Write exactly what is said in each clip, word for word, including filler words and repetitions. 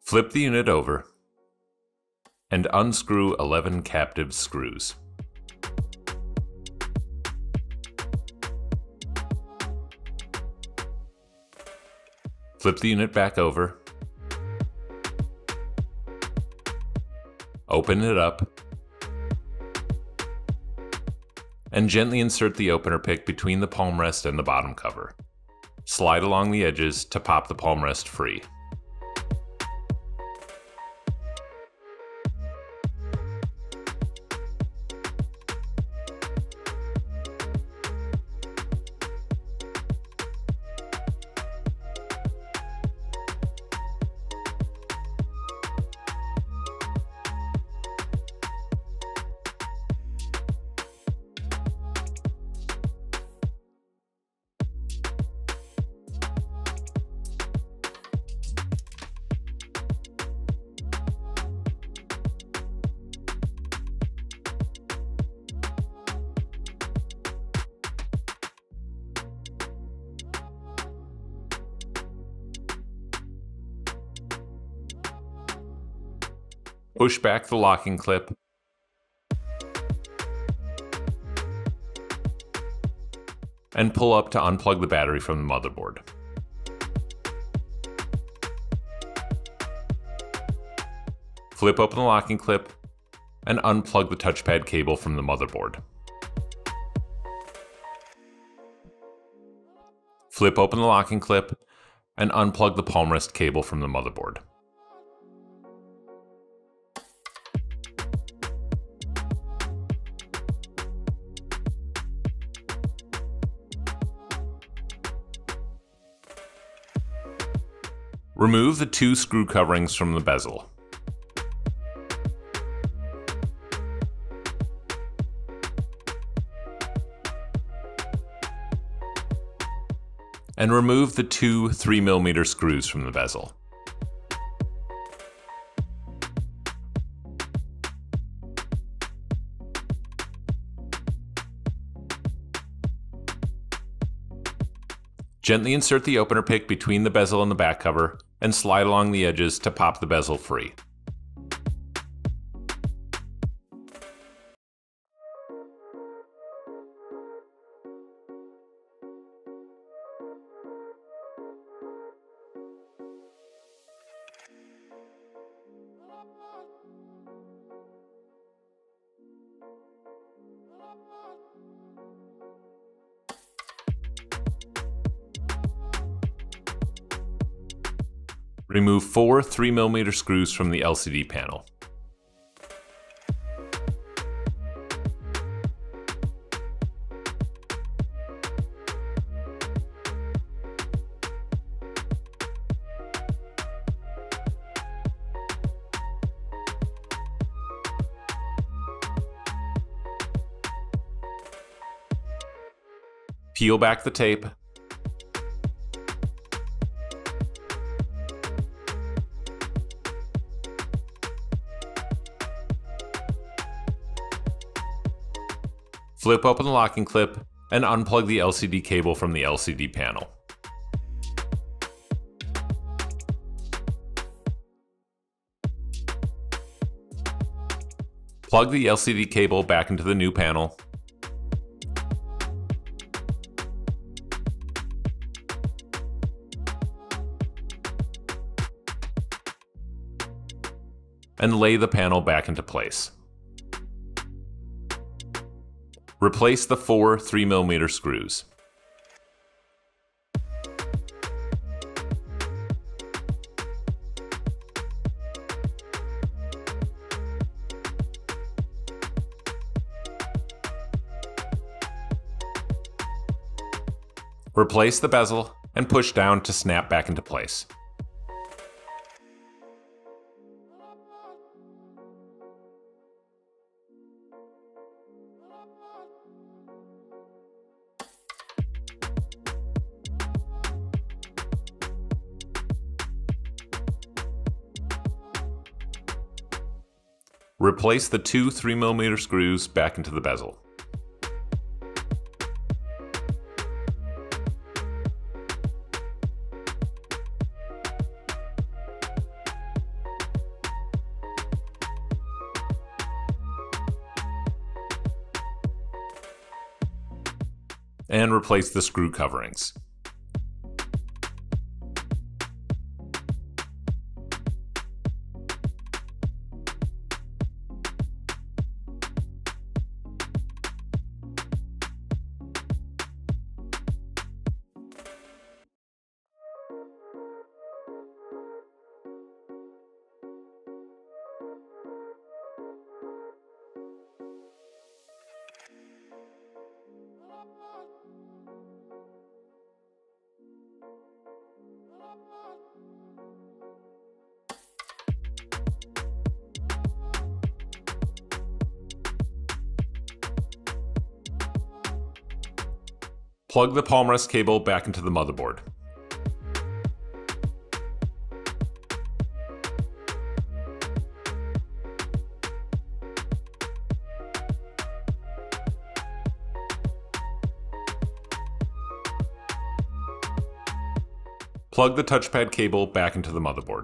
Flip the unit over and unscrew eleven captive screws. Flip the unit back over, open it up, and gently insert the opener pick between the palmrest and the bottom cover. Slide along the edges to pop the palmrest free. Push back the locking clip and pull up to unplug the battery from the motherboard. Flip open the locking clip and unplug the touchpad cable from the motherboard. Flip open the locking clip and unplug the palmrest cable from the motherboard. Remove the two screw coverings from the bezel. And remove the two three millimeter screws from the bezel. Gently insert the opener pick between the bezel and the back cover and slide along the edges to pop the bezel free. Remove four three millimeter screws from the L C D panel. Peel back the tape. Flip open the locking clip and unplug the L C D cable from the L C D panel. Plug the L C D cable back into the new panel. And lay the panel back into place. Replace the four three millimeter screws. Replace the bezel and push down to snap back into place. Replace the two three millimeter screws back into the bezel. and replace the screw coverings. Plug the Palmrest cable back into the motherboard. Plug the touchpad cable back into the motherboard.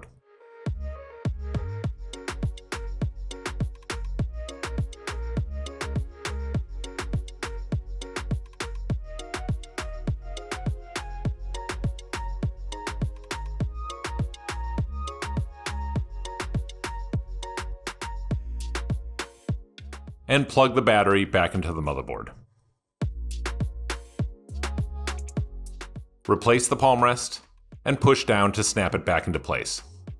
And plug the battery back into the motherboard. Replace the Palmrest and push down to snap it back into place.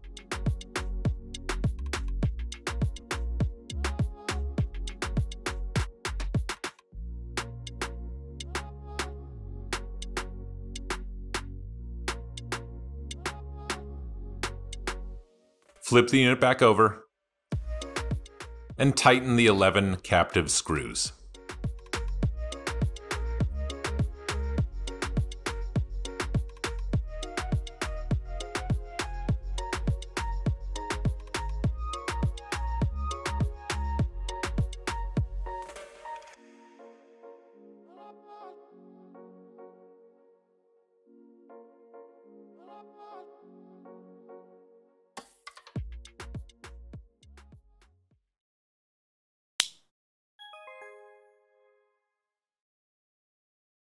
Flip the unit back over and tighten the eleven captive screws.